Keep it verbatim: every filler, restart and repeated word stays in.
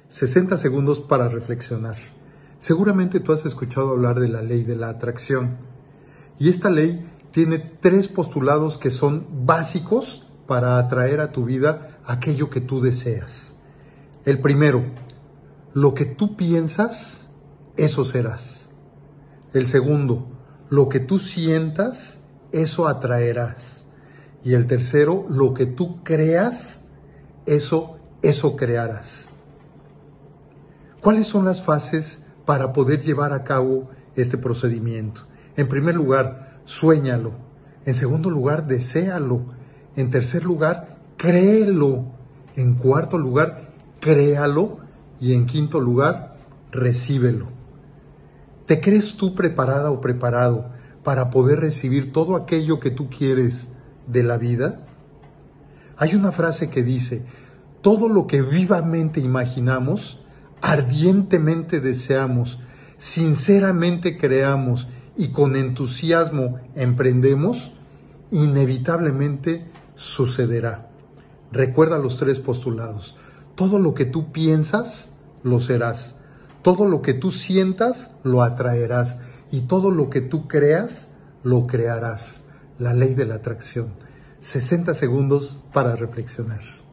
sesenta segundos para reflexionar. Seguramente tú has escuchado hablar de la ley de la atracción. Y esta ley tiene tres postulados que son básicos para atraer a tu vida aquello que tú deseas. El primero, lo que tú piensas, eso serás. El segundo, lo que tú sientas, eso atraerás. Y el tercero, lo que tú creas, eso, eso crearás. ¿Cuáles son las fases para poder llevar a cabo este procedimiento? En primer lugar, suéñalo. En segundo lugar, deséalo. En tercer lugar, créelo. En cuarto lugar, créalo. Y en quinto lugar, recíbelo. ¿Te crees tú preparada o preparado para poder recibir todo aquello que tú quieres de la vida? Hay una frase que dice, todo lo que vivamente imaginamos, ardientemente deseamos, sinceramente creamos y con entusiasmo emprendemos, inevitablemente sucederá. Recuerda los tres postulados. Todo lo que tú piensas, lo serás. Todo lo que tú sientas, lo atraerás. Y todo lo que tú creas, lo crearás. La ley de la atracción. sesenta segundos para reflexionar.